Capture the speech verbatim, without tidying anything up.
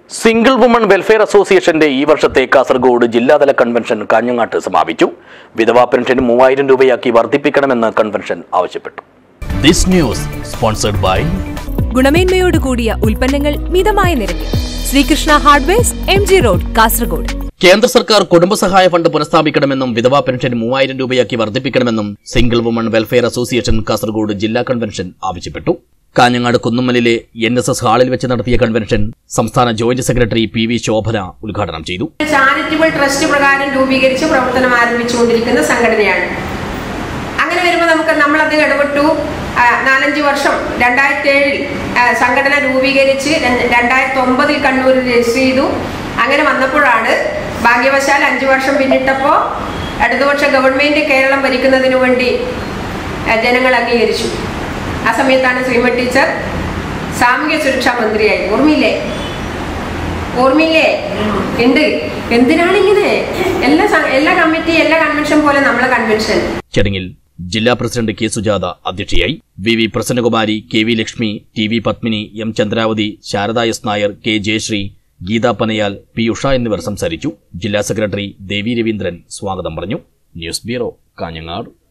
Single woman welfare അസോസിയേഷന്റെ ഈ വർഷത്തെ കാസർഗോഡ് ജില്ലാതല കൺവെൻഷൻ കാഞ്ഞങ്ങാട്ട് സമാപിച്ചു. വിധവാ പെൻഷൻ മൂവായിരം രൂപയാക്കി വർദ്ധിപ്പിക്കണമെന്ന് കൺവെൻഷൻ ആവശ്യപ്പെട്ടു. This news sponsored by ഗുണമേന്മയോട് കൂടിയ ഉൽപ്പന്നങ്ങൾ മിതമായ നിരക്കിൽ Srikrishna hardwares, M G road, Kasaragod. കേന്ദ്ര സർക്കാർ കുടുംബസഹായ ഫണ്ട് പുനഃസ്ഥാപിക്കണമെന്നും വിധവാ പെൻഷൻ മൂവായിരം രൂപയാക്കി വർദ്ധിപ്പിക്കണമെന്നും single woman welfare association Kasaragod ജില്ലാ കൺവെൻഷൻ ആവശ്യപ്പെട്ടു. കാഞ്ഞങ്ങാട് കുന്നുമ്മലിലെ എൻ എസ് എസ് ഹാളിൽ വെച്ച് നടത്തിയ കൺവെൻഷൻ സംസ്ഥാന joint secretary P V Shobhana ഉദ്ഘാടനം ചെയ്തു. ചാരിറ്റബിൾ ട്രസ്റ്റ് പ്രകാരം രൂപീകരിച്ച് പ്രവർത്തനം ആരംഭിച്ചുകൊണ്ടിരിക്കുന്ന സംഘടനയാണ്. അങ്ങനെ വരുമ്പോൾ നമുക്ക് നമ്മളത് ഇടപെട്ടു. നാലഞ്ച് വർഷം രണ്ടായിരത്തി ഏഴിൽ സംഘടന രൂപീകരിച്ച് രണ്ടായിരത്തി ഒമ്പതിൽ കണ്ണൂരിൽ രജിസ്റ്റർ ചെയ്തു. അങ്ങനെ വന്നപ്പോഴാണ് ഭാഗ്യവശാൽ അഞ്ചു വർഷം പിന്നിട്ടപ്പോൾ ഇടതുപക്ഷ ഗവൺമെന്റ് കേരളം ഭരിക്കുന്നതിനു വേണ്ടി ജനങ്ങൾ അംഗീകരിച്ചു. ആ സമയത്താണ് ശ്രീമതി ടീച്ചർ സാമൂഹ്യ സുരക്ഷാ മന്ത്രിയായി. ഓർമ്മയില്ലേ? ഓർമ്മയില്ലേ? ഉണ്ട്. എന്തിനാണ് ഇങ്ങനെ എല്ലാ എല്ലാ കമ്മിറ്റി എല്ലാ കൺവെൻഷൻ പോലെ നമ്മളെ കൺവെൻഷൻ. ചടങ്ങിൽ ജില്ലാ പ്രസിഡന്റ് കെ സുജാത അധ്യക്ഷയായി. V V Prasannakumari, K V Lakshmi, T V Padmini, M Chandravathi, Sarada S Nair, K Jayasree, Geetha Panayal, P Usha എന്നിവർ സംസാരിച്ചു. ജില്ലാ സെക്രട്ടറി ദേവി രവീന്ദ്രൻ സ്വാഗതം പറഞ്ഞു. News bureau, Kanhangad.